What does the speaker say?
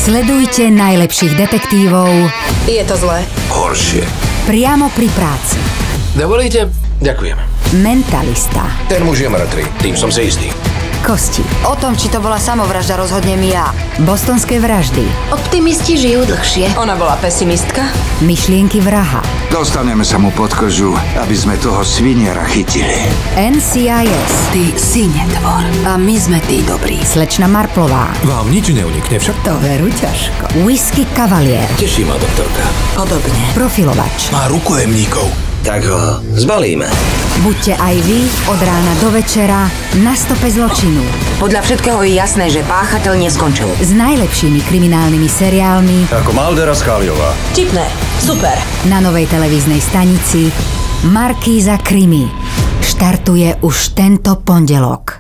Sledujte najlepších detektívov. Je to zlé. Horšie. Priamo pri práci. Dovolíte? Ďakujem. Mentalista. Ten muž je mŕtvy. Tým som si istý. Kosti. O tom, či to bola samovražda, rozhodnem ja. Bostonské vraždy. Optimisti žijú dlhšie. Ona bola pesimistka. Myšlienky vraha. Dostaneme sa mu pod kožu, aby sme toho sviniera chytili. NCIS. Ty si netvor. A my sme tí dobrí. Slečna Marplová. Vám nič neunikne však. To veru ťažko. Whisky Kavalier. Teší ma, doktorka. Podobne. Profilovač. Má rukojemníkov. Tak ho zbalíme. Buďte aj vy od rána do večera na stope zločinu. Podľa všetkého je jasné, že páchateľ neskončil. S najlepšími kriminálnymi seriálmi Ako Maldera Skáliová. Tipné. Super. na novej televíznej stanici Markíza Krimi. Štartuje už tento pondelok.